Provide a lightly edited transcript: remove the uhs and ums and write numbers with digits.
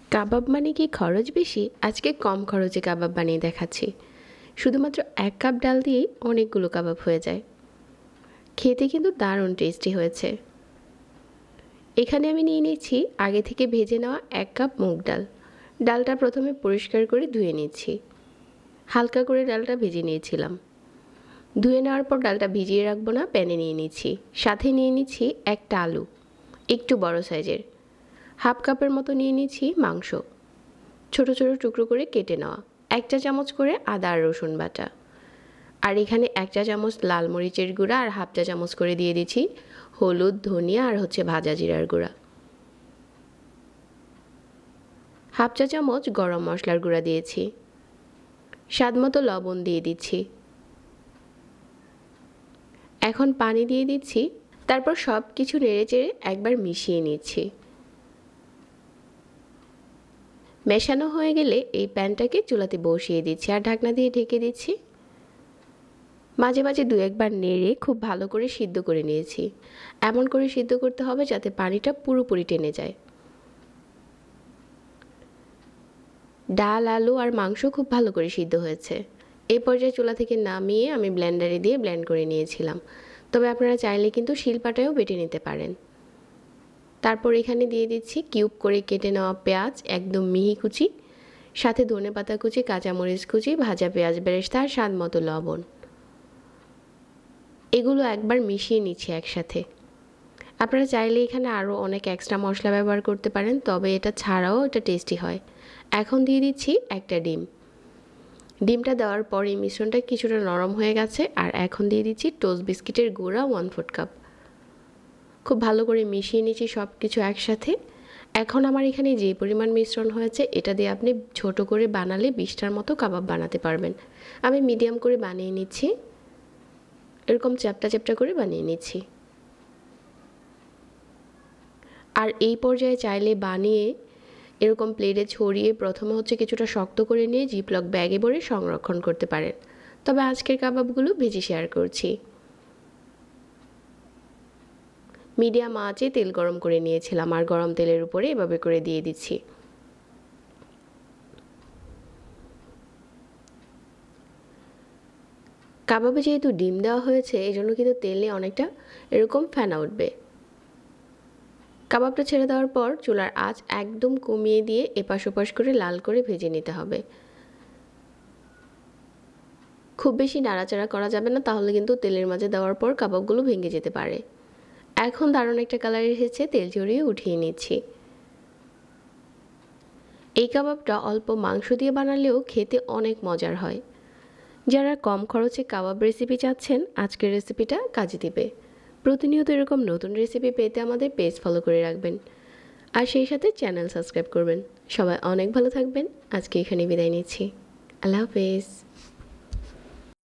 কাবাব মানে কি খরচ বেশি? আজকে কম খরচে কাবাব বানিয়ে দেখাচ্ছি। শুধুমাত্র ১ কাপ ডাল দিয়েই অনেকগুলো কাবাব হয়ে যায়। খেতে কিন্তু দারুণ টেস্টি হয়েছে। এখানে আমি নিয়ে নিচ্ছি আগে থেকে ভেজে নেওয়া ১ কাপ মুগ ডাল। ডালটা প্রথমে পরিষ্কার করে ধুয়ে নিচ্ছি। হালকা করে ডালটা ভেজে নিয়েছিলাম। ধুয়ে নেওয়ার পর ডালটা ভিজিয়ে রাখবো না, প্যানে নিয়ে নিচ্ছি। সাথে নিয়ে নিচ্ছি একটা আলু, একটু বড় সাইজের। হাফ কাপের মতো নিয়ে নিচ্ছি মাংস, ছোট ছোট টুকরো করে কেটে নেওয়া। ১ চা চামচ করে আদা আর রসুন বাটা। আর এখানে ১ চা চামচ লাল মরিচের গুঁড়া আর হাফ চা চামচ করে দিয়ে দিচ্ছি হলুদ, ধনিয়া আর ভাজা জিরার গুঁড়া। হাফ চা চামচ গরম মশলার গুঁড়া দিয়েছি। স্বাদ মতো লবণ দিয়ে দিচ্ছি। এখন পানি দিয়ে দিচ্ছি। তারপর সব কিছু নেড়েচেড়ে একবার মিশিয়ে নিচ্ছি। মেশানো হয়ে গেলে এই প্যানটাকে চুলাতে বসিয়ে দিচ্ছি আর ঢাকনা দিয়ে ঢেকে দিচ্ছি। মাঝে মাঝে ২-১ বার নেড়ে খুব ভালো করে সিদ্ধ করে নিয়েছি। এমন করে সিদ্ধ করতে হবে যাতে পানিটা পুরোপুরি টেনে যায়। ডাল, আলু আর মাংস খুব ভালো করে সিদ্ধ হয়েছে। এই পর্যায়ে চুলা থেকে নামিয়ে আমি ব্লেন্ডারে দিয়ে ব্লেন্ড করে নিয়েছিলাম। তবে আপনারা চাইলে কিন্তু শিলপাটায়ও বেটে নিতে পারেন। তারপর এখানে দিয়ে দিচ্ছি কিউব করে কেটে নেওয়া পেঁয়াজ, একদম মিহি কুচি, সাথে ধনেপাতা কুচি, কাঁচামরিচ কুচি, ভাজা পেঁয়াজ বেরেস্তা আর স্বাদ মতো লবণ। এগুলো একবার মিশিয়ে নিচ্ছি একসাথে। আপনারা চাইলে এখানে আরও অনেক এক্সট্রা মশলা ব্যবহার করতে পারেন, তবে এটা ছাড়াও এটা টেস্টি হয়। এখন দিয়ে দিচ্ছি একটা ডিম। ডিমটা দেওয়ার পর এই মিশ্রণটা কিছুটা নরম হয়ে গেছে। আর এখন দিয়ে দিচ্ছি টোস্ট বিস্কিটের গুঁড়া 1/4 কাপ। খুব ভালো করে মিশিয়ে নিচ্ছি সব কিছু একসাথে। এখন আমার এখানে যে পরিমাণ মিশ্রণ হয়েছে এটা দিয়ে আপনি ছোট করে বানালে ২০টার মতো কাবাব বানাতে পারবেন। আমি মিডিয়াম করে বানিয়ে নিচ্ছি। এরকম চ্যাপ্টা চ্যাপ্টা করে বানিয়ে নিচ্ছি। আর এই পর্যায়ে চাইলে বানিয়ে এরকম প্লেটে ছড়িয়ে প্রথমে কিছুটা শক্ত করে নিয়ে জিপলক ব্যাগে ভরে সংরক্ষণ করতে পারেন। তবে আজকের কাবাবগুলো ভেজে শেয়ার করছি। মিডিয়াম আঁচে তেল গরম করে নিয়েছিলাম আর গরম তেলের উপরে এভাবে করে দিয়ে দিচ্ছি। কাবাবে যেহেতু ডিম দেওয়া হয়েছে এই জন্য কিন্তু তেলে অনেকটা এরকম ফেনা উঠবে। কাবাবটা ছেড়ে দেওয়ার পর চুলার আঁচ একদম কমিয়ে দিয়ে এপাশ ওপাশ করে লাল করে ভেজে নিতে হবে। খুব বেশি নাড়াচাড়া করা যাবে না, তাহলে কিন্তু তেলের মাঝে দেওয়ার পর কাবাবগুলো ভেঙে যেতে পারে। এখন দারুণ একটা কালার এসেছে, তেল ঝরিয়ে উঠিয়ে নিচ্ছি। এই কাবাবটা অল্প মাংস দিয়ে বানালেও খেতে অনেক মজার হয়। যারা কম খরচে কাবাব রেসিপি চাচ্ছেন আজকের রেসিপিটা কাজে দিবে। প্রতিনিয়ত এরকম নতুন রেসিপি পেতে আমাদের পেজ ফলো করে রাখবেন আর সেই সাথে চ্যানেল সাবস্ক্রাইব করবেন। সবাই অনেক ভালো থাকবেন। আজকে এখানে বিদায় নিচ্ছি। আল্লাহ হাফেজ।